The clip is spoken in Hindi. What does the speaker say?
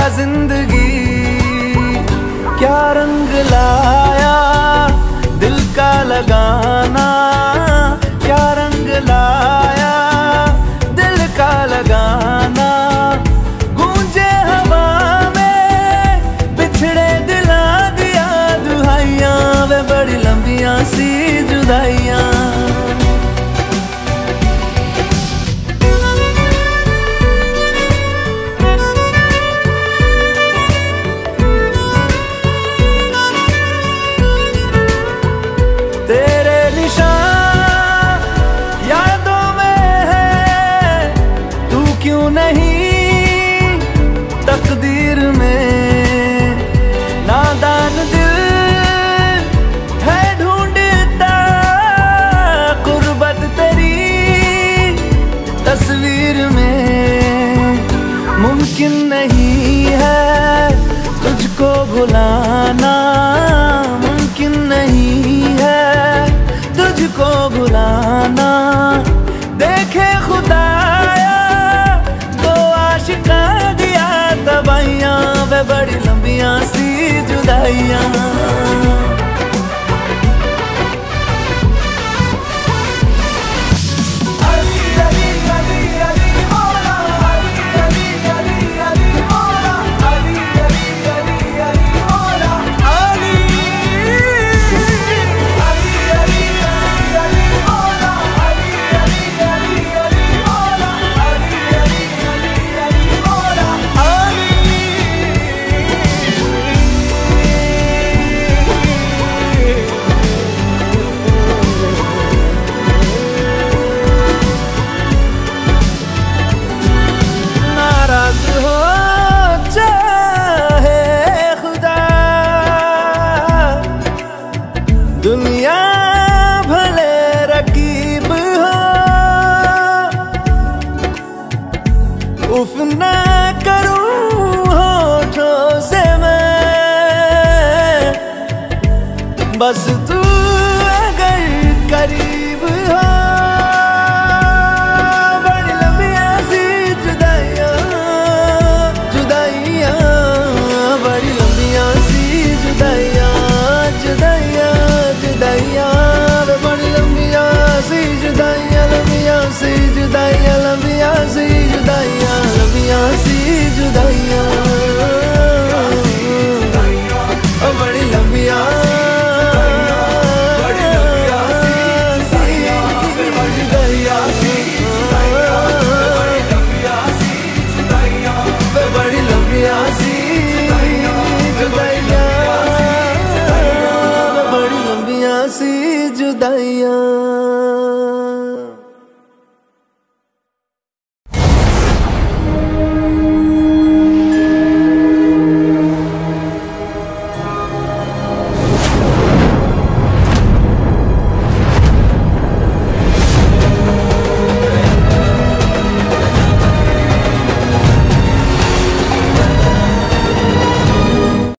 जिंदगी क्या रंग लाया, दिल का लगाना क्या रंग लाया, दिल का लगाना। गूंजे हवा में बिछड़े दिला दिया दुहाइयां, वे बड़ी लंबियां सी जुदाइयां। तेरे निशान यादों में है, तू क्यों नहीं तकदीर में। नादान दिल है ढूंढता कुर्बत तेरी तस्वीर में। मुमकिन नहीं है तुझको भुलाना, मुमकिन नहीं है तुझको भुलाना। देखे खुदाया तो आशिका दिया तबाइयां, वे बड़ी लंबियां सी जुदाइयां। दुनिया भले रकीब हो, उफ ना करूं होठों से मैं, बस तू अगर करीब हो। बड़ी लंबियां सी जुदाइयां, जुदाइयां, बड़ी लंबियां सी जुदाइयां, जुदाइयां, जुदाइयां, बड़ी लंबियां सी जुदाइयां, लंबियां सी जुदाइयां, लंबियां सी जुदाइयां।